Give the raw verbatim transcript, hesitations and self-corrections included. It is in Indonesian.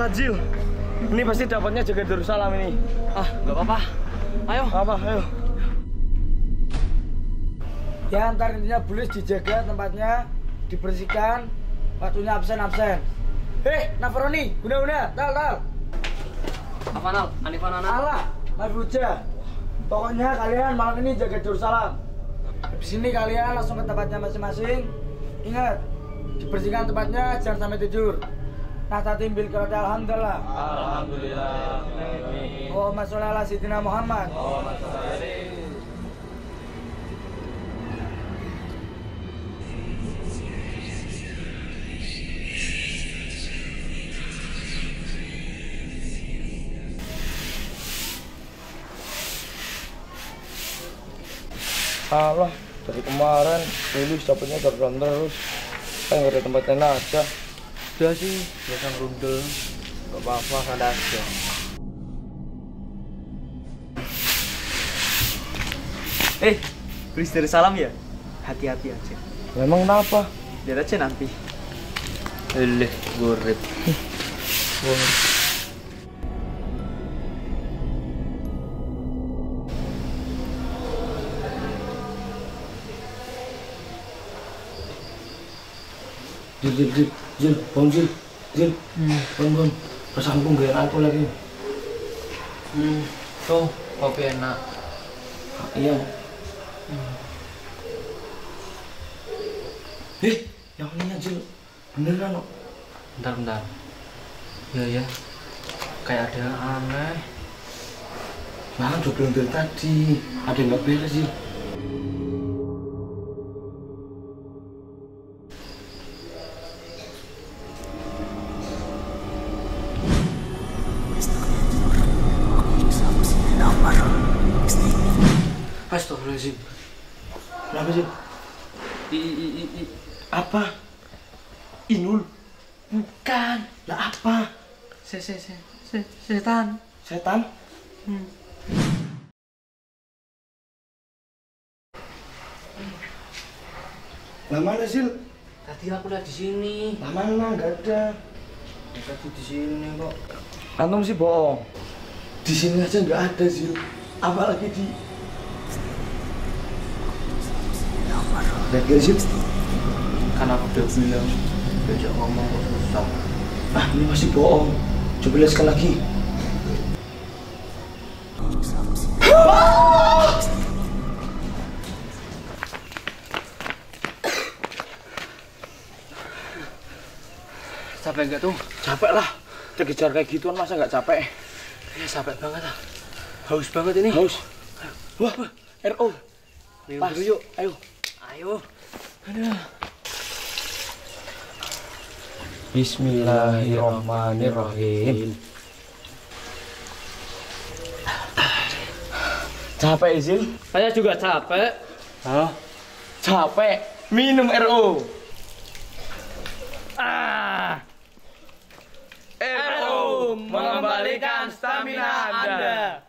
Berat Zil. Ini pasti dapatnya jaga Darussalam ini. Ah, nggak apa-apa. Ayo. Apa? Ayo. Ya ntar intinya boleh dijaga tempatnya, dibersihkan, waktunya absen-absen. Hei, Nafaroni, guna-guna, tal tal. Apa Nal? Anifan anak. Alah, Mas Buja. Pokoknya kalian malam ini jaga Darussalam. Habis ini kalian langsung ke tempatnya masing-masing. Ingat, dibersihkan tempatnya, jangan sampai tidur. Nah, tadi bil kepada alhamdulillah. Alhamdulillah. Allahumma sholli ala sayyidina Muhammad. Alah, dari kemarin Lilis dapetnya terus terus. Kan nggak ada tempatnya aja. Udah sih, biasa ngerundel. Gak apa-apa, ada aja. Eh, Chris Darussalam ya? Hati-hati aja. Memang kenapa? Biar aja nanti. Eleh, gorep. Jil, jil, jil, jil, bom jil, jil, bom, bom. Bersambung gak aku lagi. Hmm, tuh kopi enak. Ah, iya. Hmm. Eh, yang ini jil, beneran kok. Bentar, bentar. Ya ya, kayak ada yang aneh. Nah, udah bilang dari tadi, ada yang nggak beres sih. Astagfirullahaladzim. Kenapa sih? I, i, i, i. Apa? Inul? Bukan. Lah apa? Se, se, se, se, setan. Setan? Hmm. Lah mana Sil? Tadi aku lihat di sini. Lah mana? Nggak ada. Tadi di sini kok. Antum sih bohong. Di sini aja nggak ada Sil. Apalagi di Lihat gak sih? Kan aku udah bilang diajak ngomong kok susah. Ah, ini masih bohong. Coba lihat sekali lagi. Capek gak tuh? Capek lah. Kejar kayak gituan masa nggak capek? Ya capek banget ah. Haus banget ini. Haus. Wah, R O. Minum Pas. dulu yuk. Ayo. Ayo. Aduh. Bismillahirrahmanirrahim. Capek Izil? Saya juga capek. Hah? Capek? Minum R O. Ah. R O mengembalikan stamina Anda.